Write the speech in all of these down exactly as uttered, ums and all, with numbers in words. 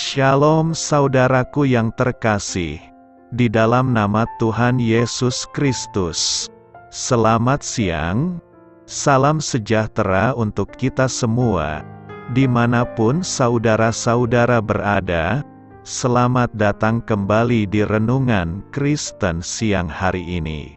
Shalom saudaraku yang terkasih, di dalam nama Tuhan Yesus Kristus. Selamat siang, salam sejahtera untuk kita semua, dimanapun saudara-saudara berada. Selamat datang kembali di Renungan Kristen siang hari ini.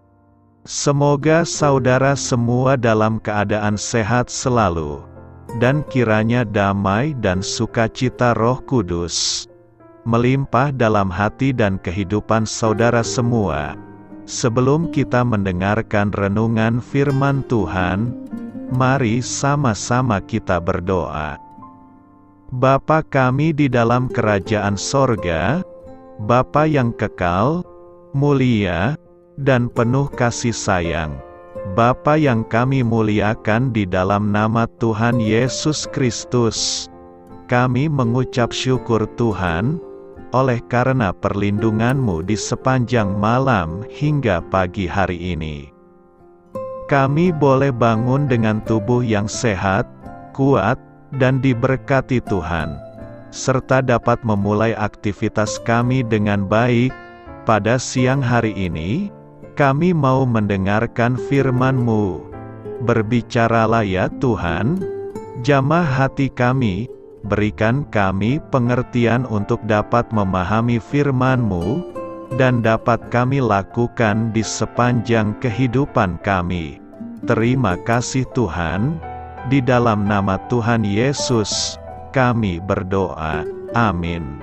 Semoga saudara semua dalam keadaan sehat selalu, dan kiranya damai dan sukacita Roh Kudus melimpah dalam hati dan kehidupan saudara semua. Sebelum kita mendengarkan renungan firman Tuhan, mari sama-sama kita berdoa. Bapa kami di dalam kerajaan sorga, Bapa yang kekal, mulia, dan penuh kasih sayang, Bapa yang kami muliakan di dalam nama Tuhan Yesus Kristus, kami mengucap syukur Tuhan, oleh karena perlindungan-Mu di sepanjang malam hingga pagi hari ini. Kami boleh bangun dengan tubuh yang sehat, kuat, dan diberkati Tuhan, serta dapat memulai aktivitas kami dengan baik. Pada siang hari ini, kami mau mendengarkan firman-Mu. Berbicaralah ya Tuhan, jamah hati kami, berikan kami pengertian untuk dapat memahami firman-Mu, dan dapat kami lakukan di sepanjang kehidupan kami. Terima kasih Tuhan, di dalam nama Tuhan Yesus, kami berdoa. Amin.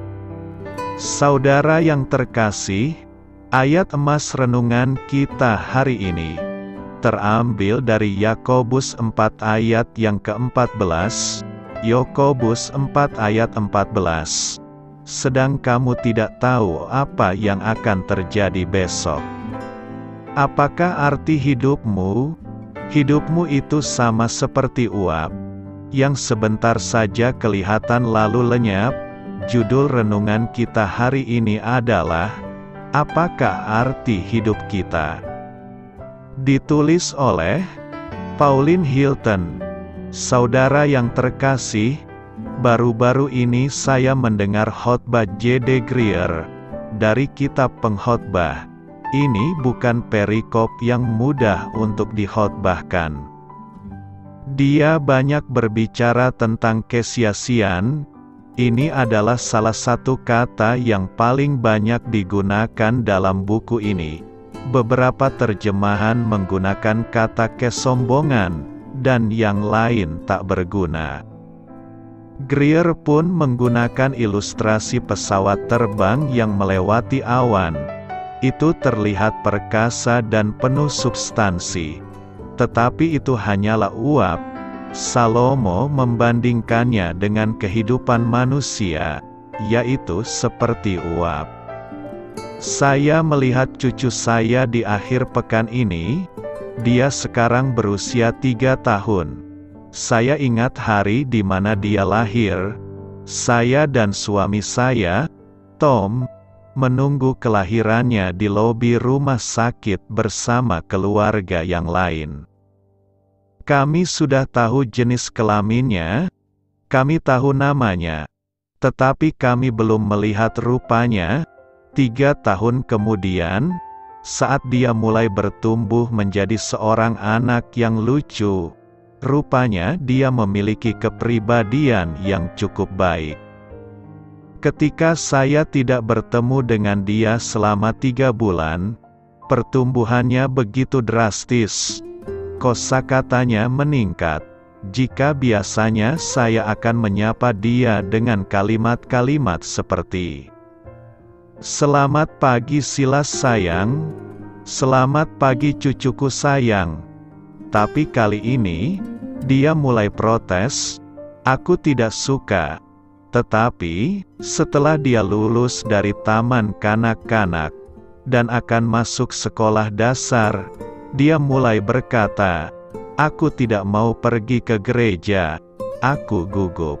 Saudara yang terkasih, ayat emas renungan kita hari ini terambil dari Yakobus empat ayat yang keempat belas. Yakobus empat ayat empat belas. Sedang kamu tidak tahu apa yang akan terjadi besok. Apakah arti hidupmu? Hidupmu itu sama seperti uap, yang sebentar saja kelihatan lalu lenyap. Judul renungan kita hari ini adalah, apakah arti hidup kita? Ditulis oleh Pauline Hilton. Saudara yang terkasih, baru-baru ini saya mendengar khotbah J D Greer dari kitab Pengkhotbah. Ini bukan perikop yang mudah untuk dikhotbahkan. Dia banyak berbicara tentang kesia-siaan. Ini adalah salah satu kata yang paling banyak digunakan dalam buku ini. Beberapa terjemahan menggunakan kata kesombongan, dan yang lain tak berguna. Greer pun menggunakan ilustrasi pesawat terbang yang melewati awan. Itu terlihat perkasa dan penuh substansi. Tetapi itu hanyalah uap. Salomo membandingkannya dengan kehidupan manusia, yaitu seperti uap. Saya melihat cucu saya di akhir pekan ini. Dia sekarang berusia tiga tahun. Saya ingat hari di mana dia lahir. Saya dan suami saya, Tom, menunggu kelahirannya di lobi rumah sakit bersama keluarga yang lain. Kami sudah tahu jenis kelaminnya, kami tahu namanya, tetapi kami belum melihat rupanya. Tiga tahun kemudian, saat dia mulai bertumbuh menjadi seorang anak yang lucu, rupanya dia memiliki kepribadian yang cukup baik. Ketika saya tidak bertemu dengan dia selama tiga bulan, pertumbuhannya begitu drastis. Kosakatanya meningkat. Jika biasanya saya akan menyapa dia dengan kalimat-kalimat seperti, "Selamat pagi Silas sayang," "Selamat pagi cucuku sayang." Tapi kali ini, dia mulai protes, "Aku tidak suka." Tetapi, setelah dia lulus dari taman kanak-kanak, dan akan masuk sekolah dasar, dia mulai berkata, "Aku tidak mau pergi ke gereja, aku gugup."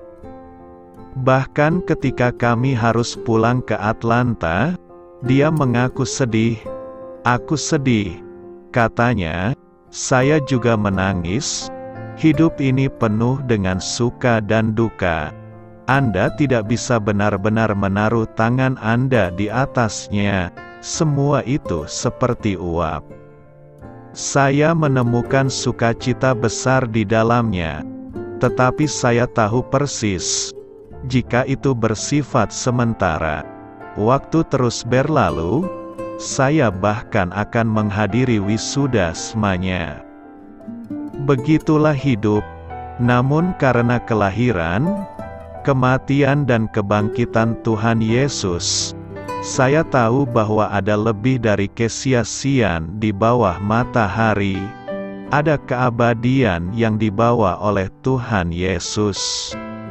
Bahkan ketika kami harus pulang ke Atlanta, dia mengaku sedih. "Aku sedih," katanya, "saya juga menangis. Hidup ini penuh dengan suka dan duka. Anda tidak bisa benar-benar menaruh tangan Anda di atasnya. Semua itu seperti uap. Saya menemukan sukacita besar di dalamnya, tetapi saya tahu persis, jika itu bersifat sementara. Waktu terus berlalu, saya bahkan akan menghadiri wisuda semanya. Begitulah hidup, namun karena kelahiran, kematian dan kebangkitan Tuhan Yesus, saya tahu bahwa ada lebih dari kesia-siaan di bawah matahari. Ada keabadian yang dibawa oleh Tuhan Yesus.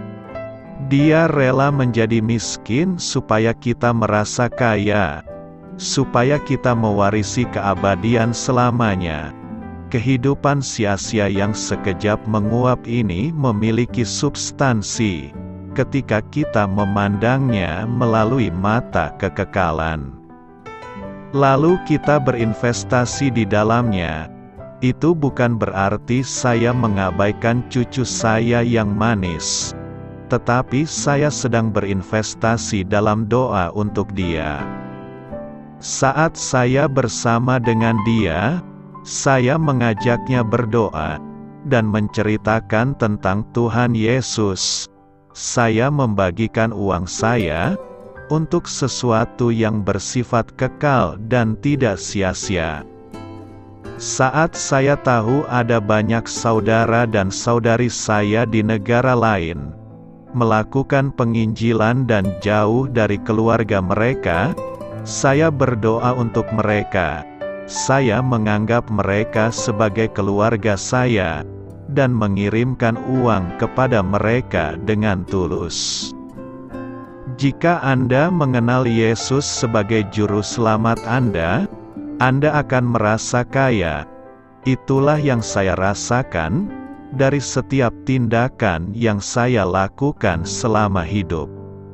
Dia rela menjadi miskin supaya kita merasa kaya, supaya kita mewarisi keabadian selamanya. Kehidupan sia-sia yang sekejap menguap ini memiliki substansi ketika kita memandangnya melalui mata kekekalan. Lalu kita berinvestasi di dalamnya. Itu bukan berarti saya mengabaikan cucu saya yang manis, tetapi saya sedang berinvestasi dalam doa untuk dia. Saat saya bersama dengan dia, saya mengajaknya berdoa dan menceritakan tentang Tuhan Yesus. Saya membagikan uang saya untuk sesuatu yang bersifat kekal dan tidak sia-sia. Saat saya tahu ada banyak saudara dan saudari saya di negara lain melakukan penginjilan dan jauh dari keluarga mereka, saya berdoa untuk mereka. Saya menganggap mereka sebagai keluarga saya dan mengirimkan uang kepada mereka dengan tulus. Jika Anda mengenal Yesus sebagai juru selamat Anda, Anda akan merasa kaya. Itulah yang saya rasakan dari setiap tindakan yang saya lakukan selama hidup.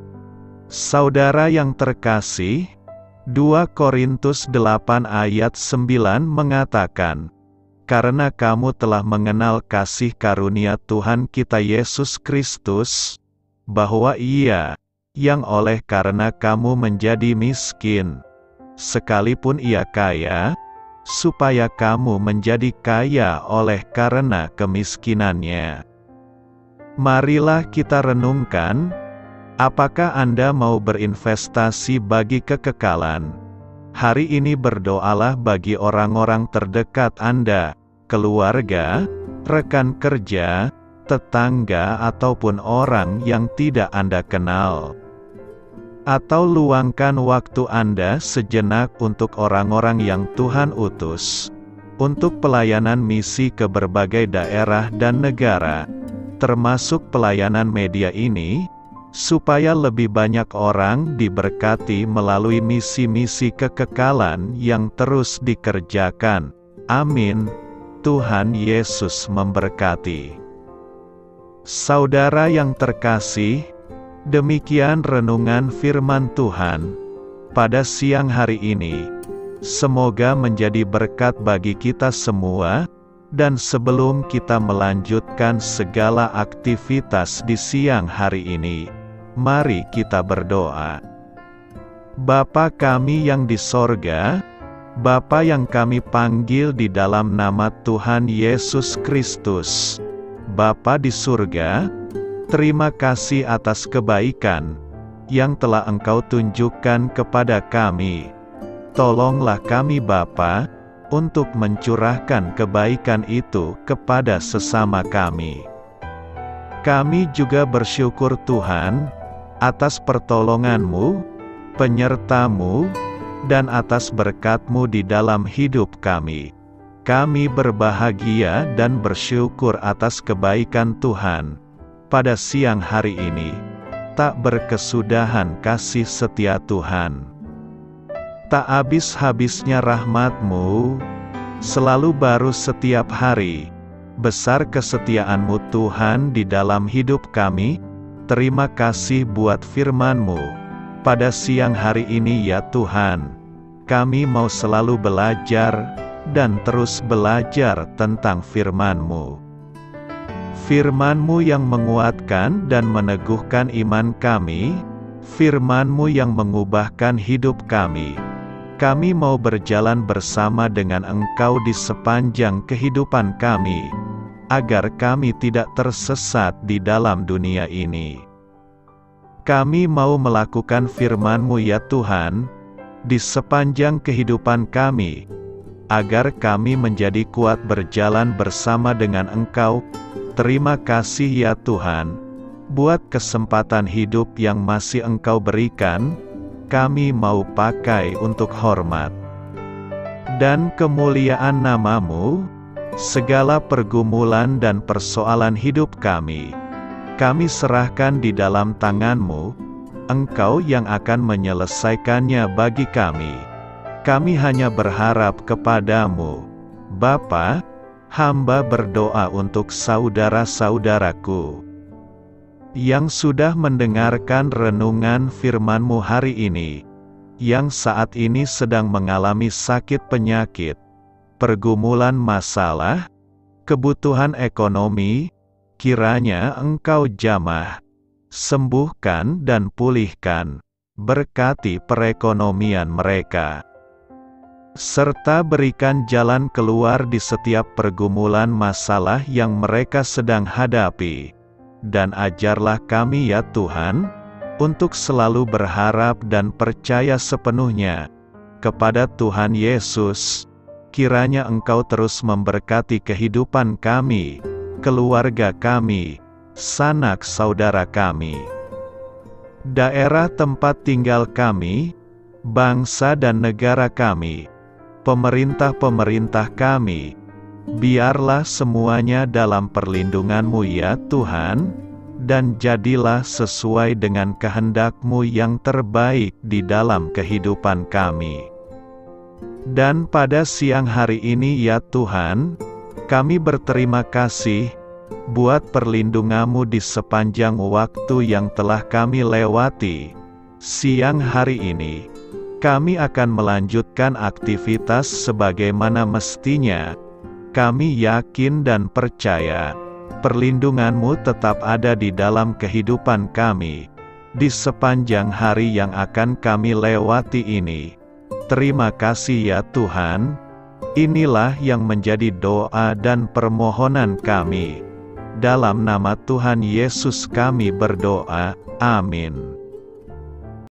Saudara yang terkasih, dua Korintus delapan ayat sembilan mengatakan, "Karena kamu telah mengenal kasih karunia Tuhan kita Yesus Kristus, bahwa Ia, yang oleh karena kamu menjadi miskin, sekalipun Ia kaya, supaya kamu menjadi kaya oleh karena kemiskinannya." Marilah kita renungkan, apakah Anda mau berinvestasi bagi kekekalan? Hari ini berdoalah bagi orang-orang terdekat Anda, keluarga, rekan kerja, tetangga ataupun orang yang tidak Anda kenal. Atau luangkan waktu Anda sejenak untuk orang-orang yang Tuhan utus, untuk pelayanan misi ke berbagai daerah dan negara, termasuk pelayanan media ini, supaya lebih banyak orang diberkati melalui misi-misi kekekalan yang terus dikerjakan. Amin. Tuhan Yesus memberkati. Saudara yang terkasih, demikian renungan firman Tuhan pada siang hari ini. Semoga menjadi berkat bagi kita semua, dan sebelum kita melanjutkan segala aktivitas di siang hari ini, mari kita berdoa. Bapa kami yang di sorga, Bapa yang kami panggil di dalam nama Tuhan Yesus Kristus, Bapa di surga, terima kasih atas kebaikan yang telah Engkau tunjukkan kepada kami. Tolonglah kami Bapa, untuk mencurahkan kebaikan itu kepada sesama kami. Kami juga bersyukur Tuhan, atas pertolongan-Mu, penyerta-Mu, dan atas berkat-Mu di dalam hidup kami. Kami berbahagia dan bersyukur atas kebaikan Tuhan. Pada siang hari ini, tak berkesudahan kasih setia Tuhan. Tak habis-habisnya rahmat-Mu, selalu baru setiap hari. Besar kesetiaan-Mu Tuhan di dalam hidup kami. Terima kasih buat firman-Mu. Pada siang hari ini ya Tuhan, kami mau selalu belajar, dan terus belajar tentang firman-Mu. Firman-Mu yang menguatkan dan meneguhkan iman kami, Firman-Mu yang mengubahkan hidup kami. Kami mau berjalan bersama dengan Engkau di sepanjang kehidupan kami, agar kami tidak tersesat di dalam dunia ini. Kami mau melakukan firman-Mu ya Tuhan, di sepanjang kehidupan kami, agar kami menjadi kuat berjalan bersama dengan Engkau. Terima kasih ya Tuhan, buat kesempatan hidup yang masih Engkau berikan. Kami mau pakai untuk hormat dan kemuliaan nama-Mu. Segala pergumulan dan persoalan hidup kami, kami serahkan di dalam tangan-Mu. Engkau yang akan menyelesaikannya bagi kami. Kami hanya berharap kepada-Mu. Bapa, hamba berdoa untuk saudara-saudaraku yang sudah mendengarkan renungan firman-Mu hari ini, yang saat ini sedang mengalami sakit penyakit, pergumulan masalah, kebutuhan ekonomi. Kiranya Engkau jamah, sembuhkan dan pulihkan, berkati perekonomian mereka, serta berikan jalan keluar di setiap pergumulan masalah yang mereka sedang hadapi. Dan ajarlah kami ya Tuhan, untuk selalu berharap dan percaya sepenuhnya kepada Tuhan Yesus. Kiranya Engkau terus memberkati kehidupan kami, keluarga kami, sanak saudara kami, daerah tempat tinggal kami, bangsa dan negara kami, pemerintah-pemerintah kami. Biarlah semuanya dalam perlindungan-Mu ya Tuhan, dan jadilah sesuai dengan kehendak-Mu yang terbaik di dalam kehidupan kami. Dan pada siang hari ini ya Tuhan, kami berterima kasih buat perlindungan-Mu di sepanjang waktu yang telah kami lewati. Siang hari ini, kami akan melanjutkan aktivitas sebagaimana mestinya. Kami yakin dan percaya, perlindungan-Mu tetap ada di dalam kehidupan kami, di sepanjang hari yang akan kami lewati ini. Terima kasih ya Tuhan. Inilah yang menjadi doa dan permohonan kami. Dalam nama Tuhan Yesus kami berdoa, amin.